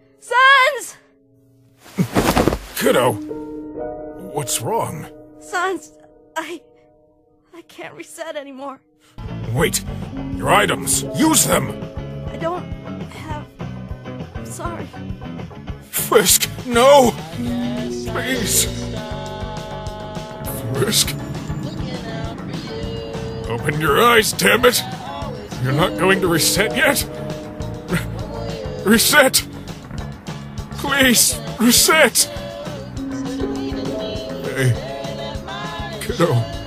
Sons! Kiddo! What's wrong? Sons, I can't reset anymore. Wait! Your items! Use them! I don't have... I'm sorry. Frisk! No! Please! Frisk! Open your eyes, damn it! You're not going to reset yet? Reset! Please, reset! Hey, kiddo.